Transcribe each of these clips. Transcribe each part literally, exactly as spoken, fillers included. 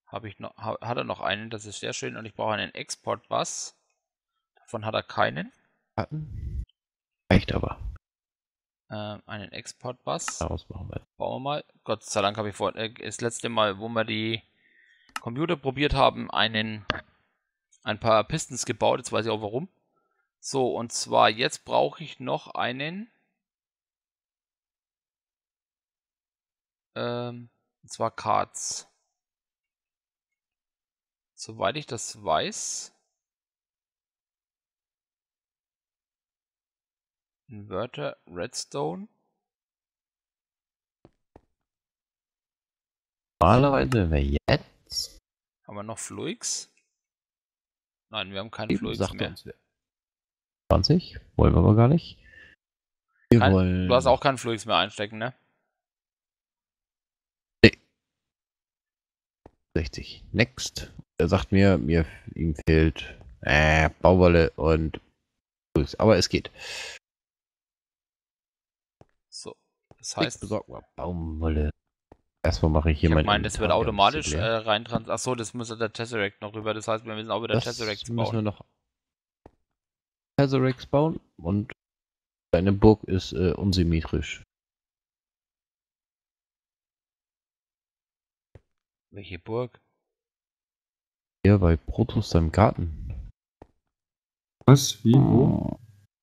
habe ich noch, ha, hat er noch einen, das ist sehr schön. Und ich brauche einen Export-Bus. Davon hat er keinen. Hatten. Reicht aber. Ähm, einen Export-Bus. Daraus machen wir. Bauen wir mal. Gott sei Dank habe ich vor, äh, das letzte Mal, wo wir die Computer probiert haben, einen, ein paar Pistons gebaut. Jetzt weiß ich auch warum. So, und zwar jetzt brauche ich noch einen. Ähm, und zwar Cards. Soweit ich das weiß. Inverter, Redstone. Normalerweise, wenn wir jetzt. Haben wir noch Fluix? Nein, wir haben keinen Fluix mehr. Uns zwanzig, wollen wir aber gar nicht. Wir Kein, wollen. Du hast auch keinen Fluix mehr einstecken, ne? Nee. sechzig. Next. Er sagt mir, mir ihm fehlt äh, Bauwolle und Fluix. Aber es geht. So, das heißt. Besorgen wir Baumwolle. Erstmal mache ich hier ich mein. Ich meine, das wird automatisch äh, rein trans. Achso, das muss der Tesseract noch rüber. Das heißt, wir müssen auch wieder Tesseracts bauen. Müssen wir noch Tesseracts bauen und deine Burg ist äh, unsymmetrisch. Welche Burg? Hier bei Protos im Garten. Was? Wie? Wo?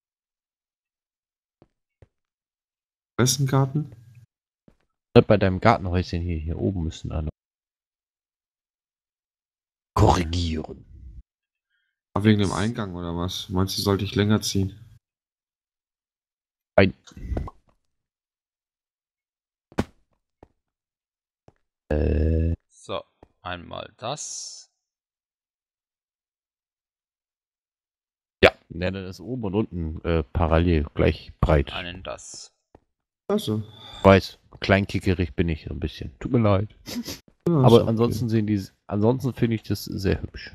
Wessen Garten? Bei deinem Gartenhäuschen hier, hier oben müssen alle korrigieren. Aber wegen dem Eingang oder was? Meinst du, sollte ich länger ziehen? Ein. Äh. So, einmal das. Ja, ne, dann ist oben und unten äh, parallel gleich breit. Einen das. Also. Weiß, kleinkickerig bin ich so ein bisschen. Tut mir leid. Ja, aber okay. ansonsten sehen die, ansonsten finde ich das sehr hübsch.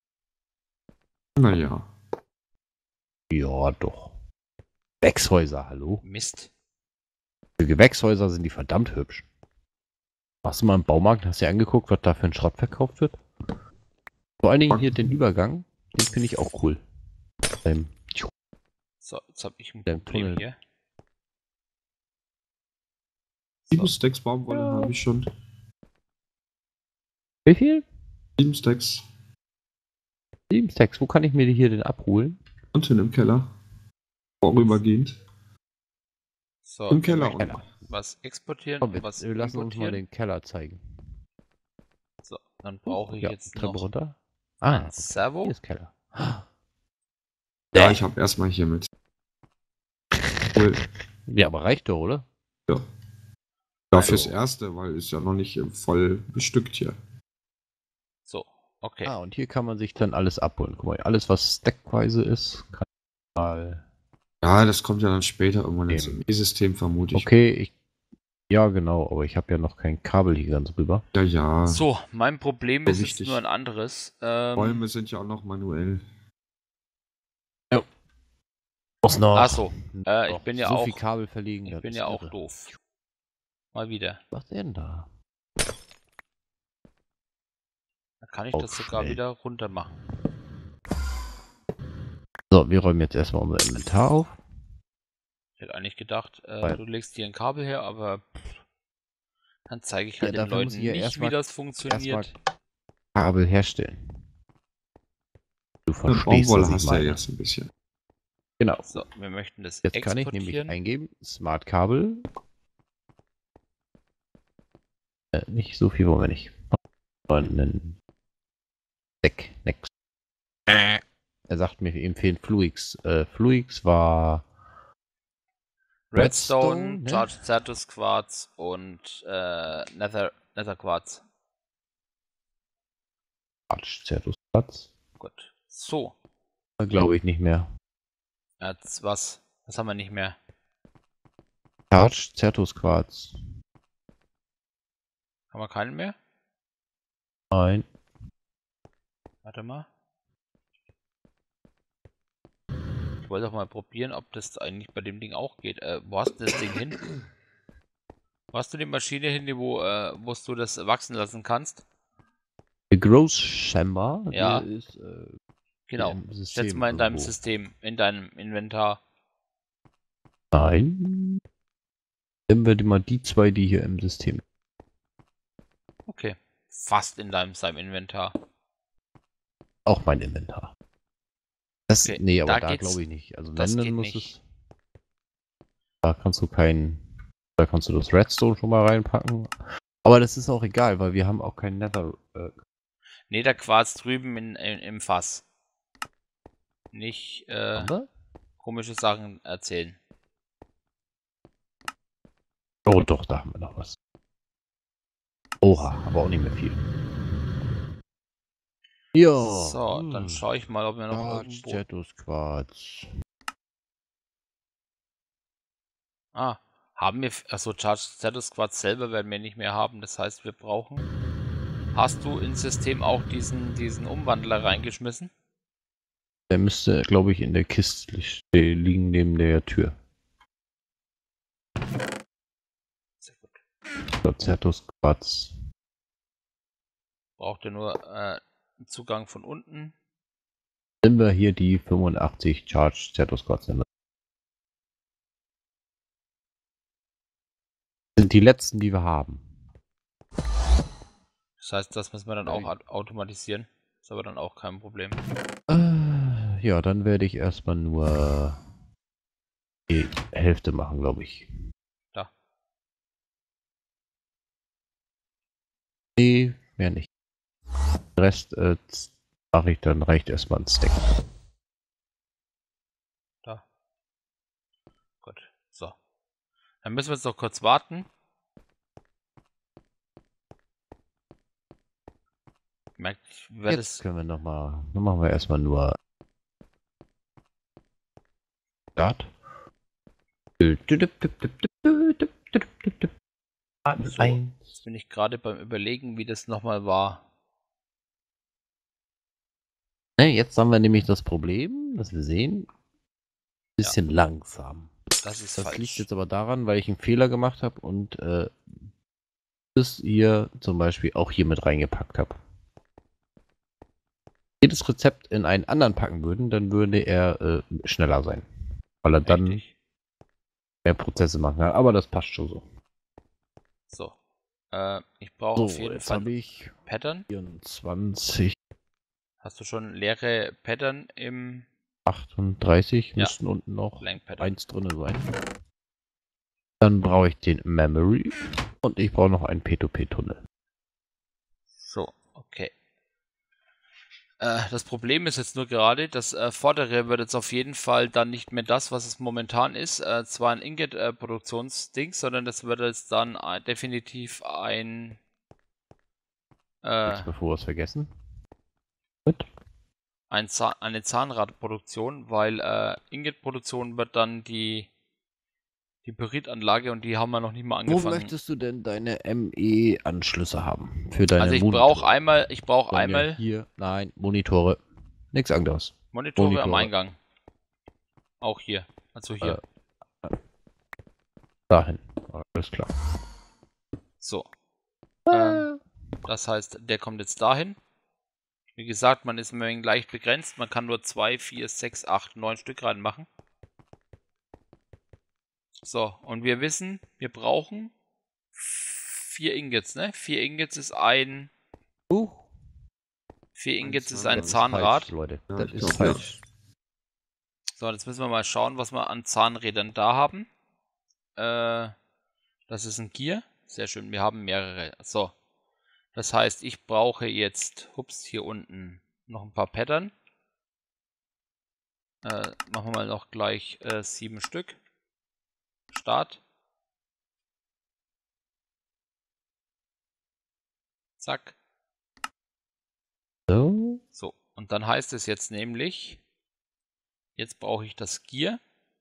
Naja. Ja, doch. Gewächshäuser, hallo? Mist. Für Gewächshäuser sind die verdammt hübsch. Warst du mal im Baumarkt, hast du dir angeguckt, was da für ein Schrott verkauft wird? Vor allen Dingen hier den Übergang, den finde ich auch cool. Ähm, so, jetzt habe ich ein Problem Tunnel hier. Sieben so. Stacks Baumwolle ja. habe ich schon. Wie viel? Sieben Stacks. Sieben Stacks, wo kann ich mir die hier denn abholen? Unten im Keller. Vorübergehend. So, im Keller und was exportieren Komm, und was wir lassen uns mal den Keller zeigen. So, dann brauche ich ja, jetzt Treppe noch runter. Ah, ein Servo. Hier ist Keller. Ja, ich habe erstmal hier mit. Cool. Ja, aber reicht doch, oder? Ja. Ja, fürs Erste, weil ist ja noch nicht voll bestückt hier. So, okay. Ah, und hier kann man sich dann alles abholen. Guck mal, alles, was stackweise ist, kann mal. Ja, das kommt ja dann später irgendwann ins E-System, vermute ich. Okay, ich. Ja, genau, aber ich habe ja noch kein Kabel hier ganz rüber. Ja, ja. So, mein Problem so ist wichtig. jetzt nur ein anderes. Ähm, Bäume sind ja auch noch manuell. Ja. Was noch? Achso, äh, ich bin ja so auch. viel Kabel verlegen. Ich bin ja auch doof. Mal wieder. Was denn da? Da kann ich oh, das sogar schnell. wieder runter machen. So, wir räumen jetzt erstmal unser Inventar auf. Ich hätte eigentlich gedacht, äh, du legst hier ein Kabel her, aber pff, dann zeige ich halt ja, den Leuten nicht, wie das funktioniert. Kabel herstellen. Du verstehst, Baumwolle hast du ja jetzt ein bisschen. Genau. So, wir möchten das jetzt kann ich nämlich eingeben, Smart Kabel. Äh, nicht so viel wollen wir nicht. Einen Deck, next. Äh. Er sagt mir, ihm fehlen Fluix. Äh, Fluix war Redstone, Redstone ne? Charged Certus Quarz und äh, Nether, Nether Quarz. Charged Certus Quarz. Gut. So. Glaube ich nicht mehr. Jetzt was? Was haben wir nicht mehr? Charged Certus Quarz. Haben wir keinen mehr? Nein. Warte mal. Ich wollte doch mal probieren, ob das eigentlich bei dem Ding auch geht. Äh, wo hast du das Ding hin? Wo hast du die Maschine hin, wo, äh, wo du das wachsen lassen kannst? Gross Chamber, Ja. der ist äh, Genau. im System Setz mal in deinem irgendwo. System, in deinem Inventar. Nein. Nehmen wir die mal die zwei, die hier im System. Okay. Fast in deinem seinem Inventar. Auch mein Inventar. Das, Okay, nee, aber da da, geht's- glaube ich nicht. Also das wenn, dann geht muss nicht. es. Da kannst du kein. Da kannst du das Redstone schon mal reinpacken. Aber das ist auch egal, weil wir haben auch kein Nether. Äh, Nee, der Quarz drüben in, in, im Fass. Nicht äh, haben wir? komische Sachen erzählen. Oh doch, da haben wir noch was. Oha, aber auch nicht mehr viel. Ja. So, dann hm. schaue ich mal, ob wir noch Quarz, irgendwo... Status Quarz. Ah, haben wir... Achso, Charge Status Quarz selber werden wir nicht mehr haben. Das heißt, wir brauchen... Hast du ins System auch diesen, diesen Umwandler reingeschmissen? Der müsste, glaube ich, in der Kiste li- liegen neben der Tür. Sehr gut. Status Quarz. Braucht ihr nur äh, einen Zugang von unten. Nehmen wir hier die fünfundachtzig Charge Status Quarz. Das sind die letzten, die wir haben. Das heißt, das müssen wir dann auch au- automatisieren. Ist aber dann auch kein Problem. Äh, ja, dann werde ich erstmal nur die Hälfte machen, glaube ich. Da. Nee, mehr nicht. Den Rest äh, mache ich dann, reicht erstmal ein Stack. Da. Gut. So. Dann müssen wir jetzt noch kurz warten. Merkt, ich werde Jetzt es. können wir nochmal, dann machen wir erstmal nur Start. So, Ein. jetzt bin ich gerade beim Überlegen, wie das nochmal war. Ne, jetzt haben wir nämlich das Problem, dass wir sehen, bisschen langsam. Das ist Das falsch. liegt jetzt aber daran, weil ich einen Fehler gemacht habe und äh, das hier zum Beispiel auch hier mit reingepackt habe. Jedes Rezept in einen anderen packen würden, dann würde er äh, schneller sein. Weil er dann Richtig. mehr Prozesse machen kann. Aber das passt schon so. So. Äh, ich brauche So, auf jeden jetzt Fall habe ich Pattern. vierundzwanzig, Hast du schon leere Pattern im achtunddreißig, Ja. müssten unten noch Blank Pattern? eins drin sein. Dann brauche ich den Memory und ich brauche noch einen P zwei P-Tunnel. So, okay. Äh, das Problem ist jetzt nur gerade, das äh, vordere wird jetzt auf jeden Fall dann nicht mehr das, was es momentan ist. Äh, zwar ein Ingot-Produktionsding, sondern das wird jetzt dann äh, definitiv ein äh, Jetzt bevor wir es vergessen. Gut. ein Zahn, eine Zahnradproduktion, weil äh, Ingot-Produktion wird dann die die Pyritanlage und die haben wir noch nicht mal Wo angefangen. möchtest du denn deine M E-Anschlüsse haben? Für deine Also ich Monitore? brauche einmal, ich brauche Sollen ja einmal hier, nein, Monitore. Nichts anderes. Monitore, am Monitore. Eingang. Auch hier. Also hier. Äh, dahin. Alles klar. So. Ähm, das heißt, der kommt jetzt dahin. Wie gesagt, man ist immer leicht begrenzt. Man kann nur zwei, vier, sechs, acht, neun Stück reinmachen. So, und wir wissen, wir brauchen vier Ingots, ne? Vier Ingots ist ein... Uh, Vier Ingots Ein ist ein das ist Zahnrad. falsch, Leute. Ja, das ich ist glaub, falsch. So, jetzt müssen wir mal schauen, was wir an Zahnrädern da haben. Äh, das ist ein Gear. Sehr schön, wir haben mehrere. So, das heißt, ich brauche jetzt, hups, hier unten noch ein paar Pattern. Äh, machen wir mal noch gleich äh, sieben Stück. Start. Zack. So. So, und dann heißt es jetzt nämlich, jetzt brauche ich das Gear.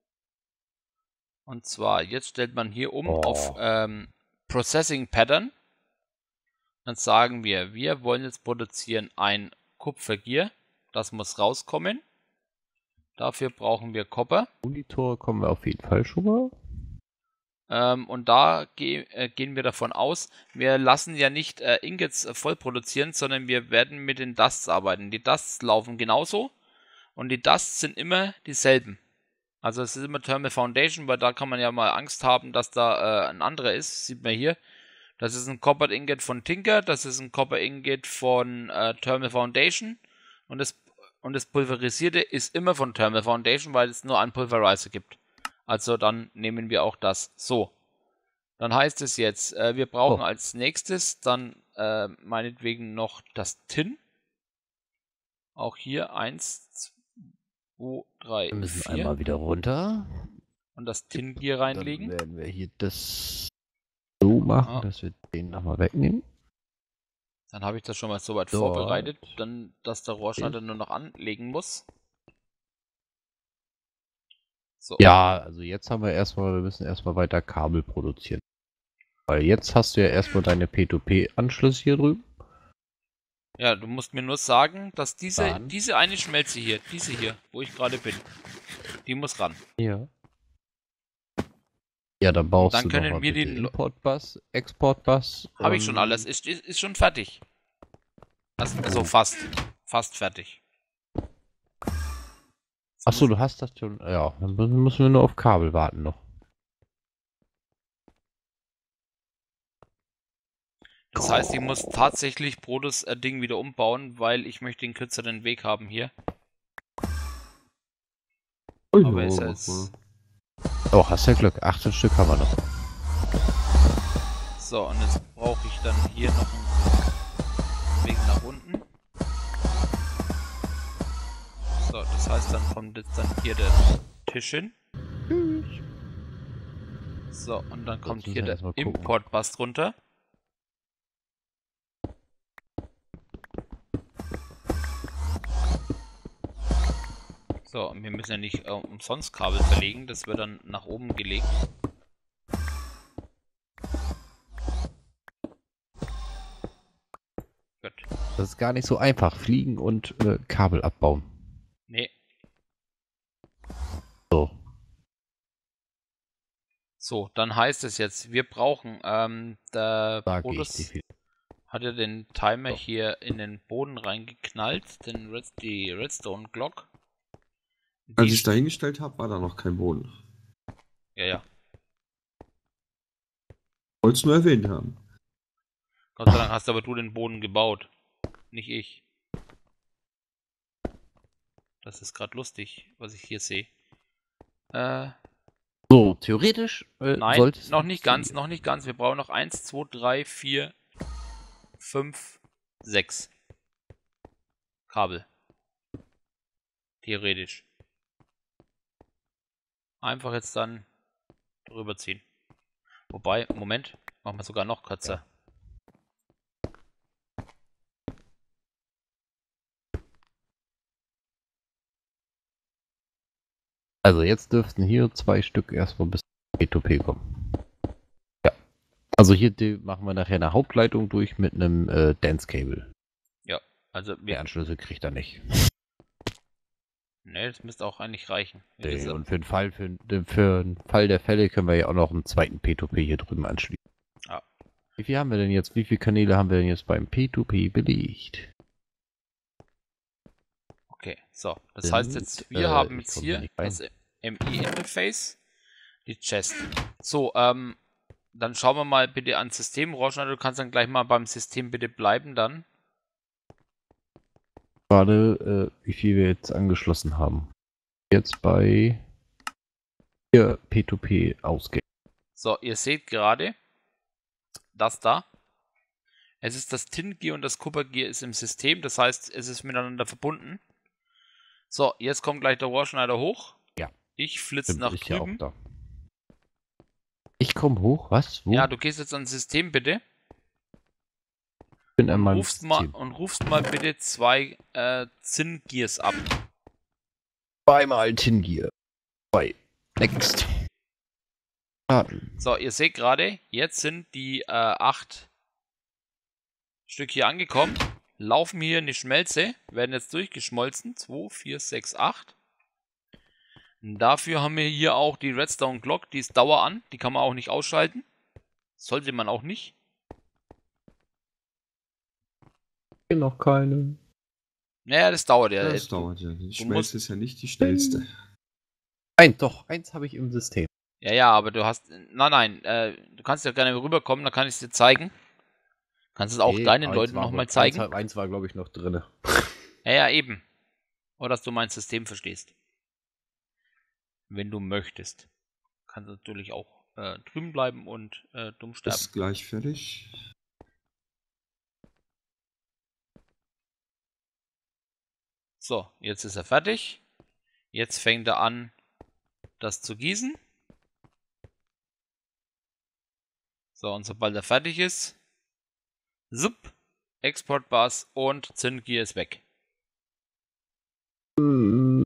Und zwar, jetzt stellt man hier um Oh. auf ähm, Processing Pattern. Dann sagen wir, wir wollen jetzt produzieren ein Kupfergear. Das muss rauskommen. Dafür brauchen wir Copper. Monitor kommen wir auf jeden Fall schon mal. Ähm, und da ge äh, gehen wir davon aus, wir lassen ja nicht äh, Ingots äh, voll produzieren, sondern wir werden mit den Dusts arbeiten. Die Dusts laufen genauso und die Dusts sind immer dieselben. Also es ist immer Thermal Foundation, weil da kann man ja mal Angst haben, dass da äh, ein anderer ist. Sieht man hier. Das ist ein Copper Ingot von Tinker, das ist ein Copper Ingot von äh, Thermal Foundation und das, und das Pulverisierte ist immer von Thermal Foundation, weil es nur einen Pulverizer gibt. Also dann nehmen wir auch das. So, dann heißt es jetzt, äh, wir brauchen Oh. als nächstes dann äh, meinetwegen noch das Tin. Auch hier eins, zwei, drei, Wir müssen vier. einmal wieder runter. Und das Tin-Gear reinlegen. Dann werden wir hier das so machen, Ah. dass wir den nochmal wegnehmen. Dann habe ich das schon mal soweit Dort. vorbereitet, dann, dass der Rohrschneider nur noch anlegen muss. So. Ja, also jetzt haben wir erstmal, wir müssen erstmal weiter Kabel produzieren. Weil jetzt hast du ja erstmal deine P zwei P-Anschlüsse hier drüben. Ja, du musst mir nur sagen, dass diese, Dann. diese eine Schmelze hier, diese hier, wo ich gerade bin, die muss ran. Ja. Ja, dann baust Dann du können noch mal wir bitte den- Import-Bus, Export-Bus. Habe ich schon und- alles, ist, ist, ist schon fertig. Also, also fast, fast fertig. Achso, du hast das schon. Ja, dann müssen wir nur auf Kabel warten noch. Das heißt, ich muss tatsächlich Brodus äh, Ding wieder umbauen, weil ich möchte den kürzeren Weg haben hier. Oh, Aber ja, ist ja mach jetzt- mal. Oh, hast ja Glück. achtzehn Stück haben wir noch. So, und jetzt brauche ich dann hier noch einen Weg nach unten. So, das heißt, dann kommt jetzt dann hier der Tisch hin. So, und dann kommt müssen hier wir der erstmal gucken. Import-Bus drunter. So, und wir müssen ja nicht äh, umsonst Kabel verlegen, das wird dann nach oben gelegt. Gut. Das ist gar nicht so einfach. Fliegen und äh, Kabel abbauen. Nee. So. So, dann heißt es jetzt, wir brauchen, ähm, der Sage ich Brodus dir viel. hat ja den Timer So. hier in den Boden reingeknallt, den Red, die Redstone Glock. Als Die- ich da hingestellt habe, war da noch kein Boden. ja, ja. Wolltest nur erwähnt haben. Gott sei Dank hast aber du den Boden gebaut, nicht ich. Das ist gerade lustig, was ich hier sehe. Äh, So, theoretisch äh, nein, sollte es noch nicht ganz, funktionieren. noch nicht ganz. Wir brauchen noch eins, zwei, drei, vier, fünf, sechs Kabel. Theoretisch. Einfach jetzt dann drüber ziehen. Wobei, Moment, machen wir sogar noch kürzer. Also jetzt dürften hier zwei Stück erstmal bis P zwei P kommen. Ja. Also hier die machen wir nachher eine Hauptleitung durch mit einem äh, Dance-Cable. Also Die wir, Anschlüsse kriegt er nicht. ne, das müsste auch eigentlich reichen. Wie Nee, gesagt. und für den Fall, für, für den Fall der Fälle können wir ja auch noch einen zweiten P zwei P hier drüben anschließen. Ja. Wie viel haben wir denn jetzt? Wie viele Kanäle haben wir denn jetzt beim P zwei P belegt? Okay, so. Das Sind, heißt jetzt, wir äh, haben ich jetzt komm hier hier nicht rein. das M I-Interface, die Chest. So, ähm, dann schauen wir mal bitte ans System. Rohrschneider, du kannst dann gleich mal beim System bitte bleiben dann. Gerade, äh, wie viel wir jetzt angeschlossen haben. Jetzt bei hier P zwei P ausgehen. So, ihr seht gerade, das da. Es ist das Tin-Gear und das Kupfer-Gear ist im System, das heißt, es ist miteinander verbunden. So, jetzt kommt gleich der Rohrschneider hoch. Ja. Ich flitze Stimmt, nach ist ja auch drüben. da. Ich komme hoch, was? Wo? Ja, du gehst jetzt ans System bitte. Ich bin an Und meinem rufst, mal, System. und rufst mal bitte zwei äh, Zinn-Gears ab. Zweimal Tin-Gear. Zwei. Next. Starten. So, ihr seht gerade, jetzt sind die äh, acht Stück hier angekommen. Laufen hier in die Schmelze, werden jetzt durchgeschmolzen. zwei, vier, sechs, acht. Dafür haben wir hier auch die Redstone Glock, die ist Dauer an, die kann man auch nicht ausschalten. Sollte man auch nicht. Hier noch keine. Naja, das dauert ja. Das Du- dauert ja. Die musst- Schmelze ist ja nicht die schnellste. Nein, doch, eins habe ich im System. Ja, ja, aber du hast. Nein, nein, äh, du kannst ja gerne rüberkommen, dann kann ich es dir zeigen. Kannst es auch Nee, deinen eins Leuten war nochmal wohl- zeigen. Eins, eins war, glaube ich, noch drin. Ja, ja, eben. Oder dass du mein System verstehst. Wenn du möchtest. Kannst du natürlich auch äh, drüben bleiben und äh, dumm sterben. Ist gleich fertig. So, jetzt ist er fertig. Jetzt fängt er an, das zu gießen. So, und sobald er fertig ist, zup, Exportbars und Zündgier ist weg. Hm,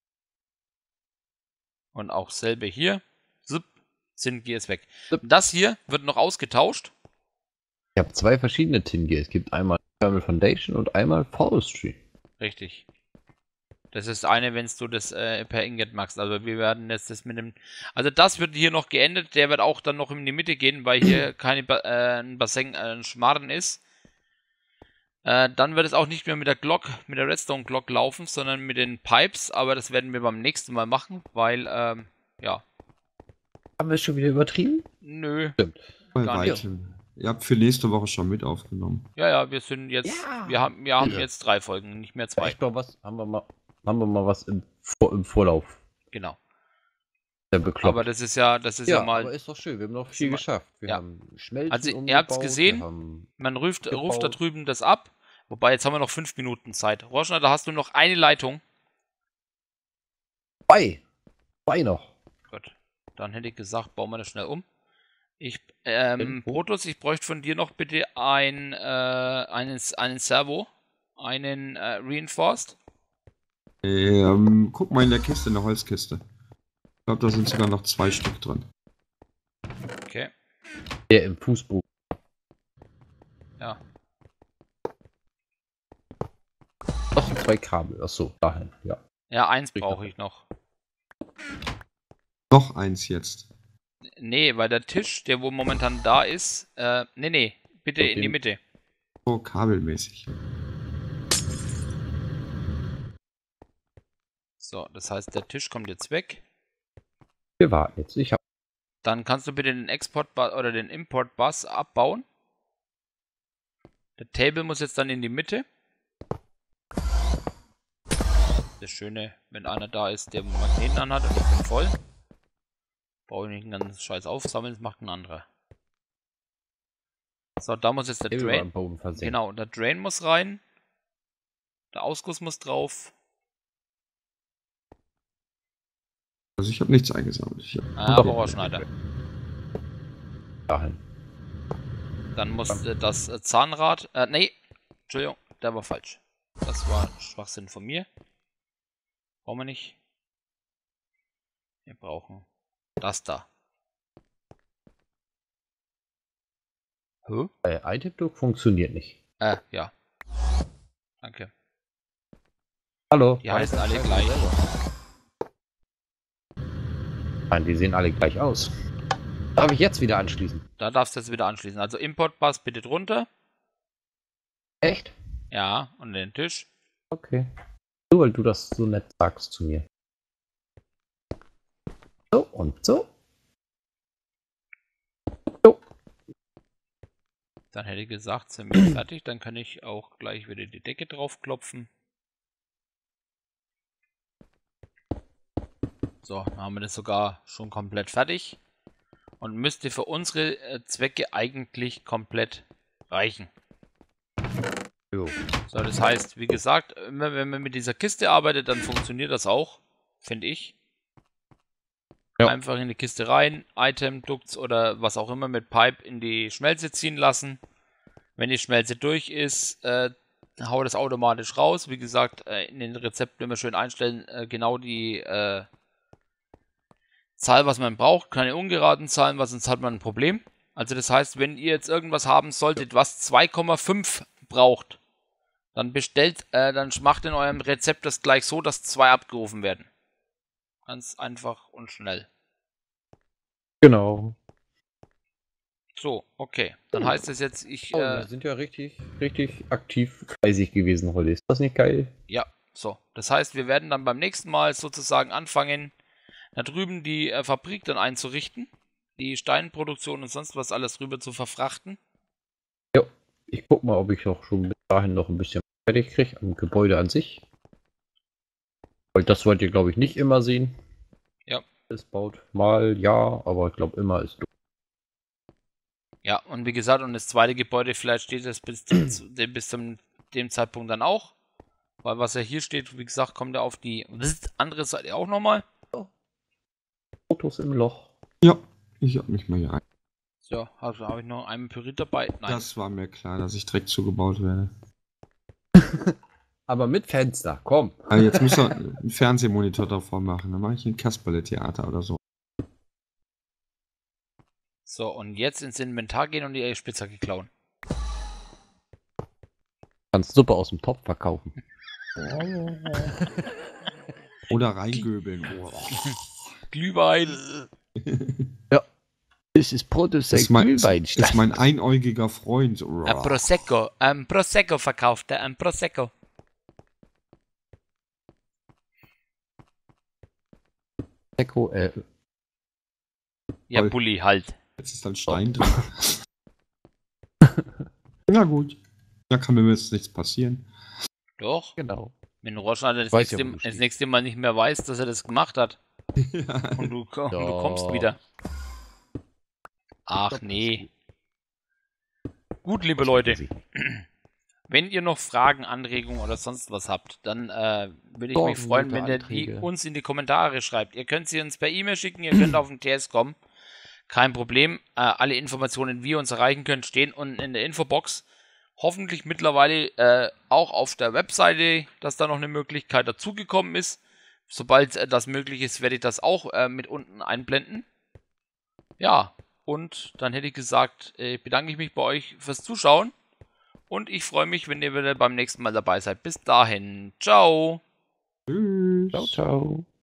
Und auch selbe hier, zup, Zündgier ist weg. Zup. Das hier wird noch ausgetauscht. Ich habe zwei verschiedene Tin Gear. Es gibt einmal Thermal Foundation und einmal Forestry. Richtig. Das ist eine, wenn du das äh, per Ingot machst. Also wir werden jetzt das mit dem... Also das wird hier noch geändert. Der wird auch dann noch in die Mitte gehen, weil hier keine ba äh, ein Bassin, äh, ein Schmarrn ist. Äh, dann wird es auch nicht mehr mit der Glock, mit der Redstone Glock laufen, sondern mit den Pipes. Aber das werden wir beim nächsten Mal machen, weil, ähm, ja. Haben wir es schon wieder übertrieben? Nö. Bei Gar nicht. weitem. Ihr habt für nächste Woche schon mit aufgenommen. Ja, ja, wir sind jetzt... Ja. Wir haben, wir haben Ja. jetzt drei Folgen, nicht mehr zwei. Echt mal was? Haben wir mal, haben wir mal was im, Vor im Vorlauf? Genau. Der bekloppt. Aber das ist ja, das ist ja, ja, mal... aber ist doch schön. Wir haben noch viel mal- geschafft. Wir ja. haben Schmelzen Also, ihr umgebaut, habt's gesehen. Wir haben Man ruft, gebaut. ruft da drüben das ab. Wobei, jetzt haben wir noch fünf Minuten Zeit. Roschner, da hast du noch eine Leitung. zwei. Zwei noch. Gut. Dann hätte ich gesagt, bauen wir das schnell um. Ich, ähm, Irgendwo? Protos, ich bräuchte von dir noch bitte ein, äh, einen, einen Servo. Einen äh, Reinforced. Ähm, guck mal in der Kiste, in der Holzkiste. Ich glaube, da sind sogar noch zwei Stück drin. Okay. Der im Fußboden. Ja. Noch zwei Kabel. Achso, dahin. Ja. Ja, eins Krieg brauche noch. ich noch. Noch eins jetzt. Nee, weil der Tisch, der wo momentan da ist, äh, nee, nee, bitte Und in die den- Mitte. So kabelmäßig. So, das heißt, der Tisch kommt jetzt weg. Wir warten jetzt. Ich hab. Dann kannst du bitte den Export oder den Import Bus abbauen. Der Table muss jetzt dann in die Mitte. Das Schöne, wenn einer da ist, der Magneten anhat und ich bin voll. Brauche ich nicht einen ganzen Scheiß aufsammeln, das macht ein anderer. So, da muss jetzt der Der war Drain. im Boden versenkt. Genau, der Drain muss rein. Der Ausguss muss drauf. Also ich habe nichts eingesammelt. Ich hab Ah, Okay. Rohrschneider. Dahin. Dann muss äh, das äh, Zahnrad. Äh, nee, Entschuldigung, der war falsch. Das war Schwachsinn von mir. Brauchen wir nicht. Wir brauchen das da. Hä? Äh, Item-Duck funktioniert nicht. Äh, ja. Danke. Hallo. Die heißen alle gleich. Nein, die sehen alle gleich aus. Darf ich jetzt wieder anschließen? Da darfst du jetzt wieder anschließen. Also Import-Bus bitte drunter. Echt? Ja, und den Tisch. Okay. Nur weil du das so nett sagst zu mir. So und so. So. Dann hätte ich gesagt, sind wir fertig. Dann kann ich auch gleich wieder die Decke draufklopfen. So, dann haben wir das sogar schon komplett fertig. Und müsste für unsere äh, Zwecke eigentlich komplett reichen. Jo. So, das heißt, wie gesagt, immer wenn man mit dieser Kiste arbeitet, dann funktioniert das auch, finde ich. Ja. Einfach in die Kiste rein, Item, Ducts oder was auch immer mit Pipe in die Schmelze ziehen lassen. Wenn die Schmelze durch ist, äh, hau das automatisch raus. Wie gesagt, äh, in den Rezepten immer schön einstellen, äh, genau die äh, Zahl, was man braucht. Keine ungeraden Zahlen, weil sonst hat man ein Problem. Also das heißt, wenn ihr jetzt irgendwas haben solltet, was zwei Komma fünf braucht, dann bestellt, äh, dann macht in eurem Rezept das gleich so, dass zwei abgerufen werden. Ganz einfach und schnell. Genau. So, okay. Dann heißt es jetzt, ich... Oh, Äh, wir sind ja richtig, richtig aktiv fleißig gewesen, Holly. Ist das nicht geil? ja, so. Das heißt, wir werden dann beim nächsten Mal sozusagen anfangen, da drüben die äh, Fabrik dann einzurichten, die Steinproduktion und sonst was alles rüber zu verfrachten. Ja. Ich guck mal, ob ich auch schon bis dahin noch ein bisschen fertig kriege am Gebäude an sich. Weil das wollt ihr, glaube ich, nicht immer sehen. Ja. Es baut mal, ja, aber ich glaube, immer ist du. Ja, und wie gesagt, und das zweite Gebäude, vielleicht steht das bis zum, zu dem, bis zum dem Zeitpunkt dann auch. Weil was ja hier steht, wie gesagt, kommt ja auf die andere Seite auch nochmal. Autos im Loch. Ja, ich hab mich mal hier ein. So, also habe ich noch einen Pyrit dabei. Nein. Das war mir klar, dass ich direkt zugebaut werde. Aber mit Fenster, komm. Also jetzt müssen wir einen Fernsehmonitor davor machen. Dann mache ich ein Kasperle-Theater oder so. So, und jetzt ins Inventar gehen und die Spitzhacke klauen. Kannst Suppe aus dem Topf verkaufen. Oder reingöbeln. Oh. Glühwein. Ja. Das ist Produkt Das ist mein, Glühwein. ist mein einäugiger Freund. Oh. Ein Prosecco. Ein Prosecco verkauft er. Ein Prosecco. Prosecco, äh, Ja, Voll. Bulli, halt. Jetzt ist ein Stein drin. Na gut. Da kann mir jetzt nichts passieren. Doch. genau. Wenn Roschner das, Weiß nächste, ja, wo du das stehst. nächste Mal nicht mehr weiß, dass er das gemacht hat. Ja. Und du, und du Ja. kommst wieder. Ach nee. Gut, liebe Leute. Wenn ihr noch Fragen, Anregungen oder sonst was habt, dann äh, würde ich mich Sorgen, freuen, Nöte, wenn ihr die Anträge. uns in die Kommentare schreibt. Ihr könnt sie uns per E-Mail schicken, ihr könnt auf den T S kommen. Kein Problem. Äh, alle Informationen, wie ihr uns erreichen könnt, stehen unten in der Infobox. Hoffentlich mittlerweile äh, auch auf der Webseite, dass da noch eine Möglichkeit dazugekommen ist. Sobald äh, das möglich ist, werde ich das auch äh, mit unten einblenden. Ja, und dann hätte ich gesagt, äh, bedanke ich mich bei euch fürs Zuschauen. Und ich freue mich, wenn ihr wieder beim nächsten Mal dabei seid. Bis dahin. Ciao. Tschüss. Ciao, ciao.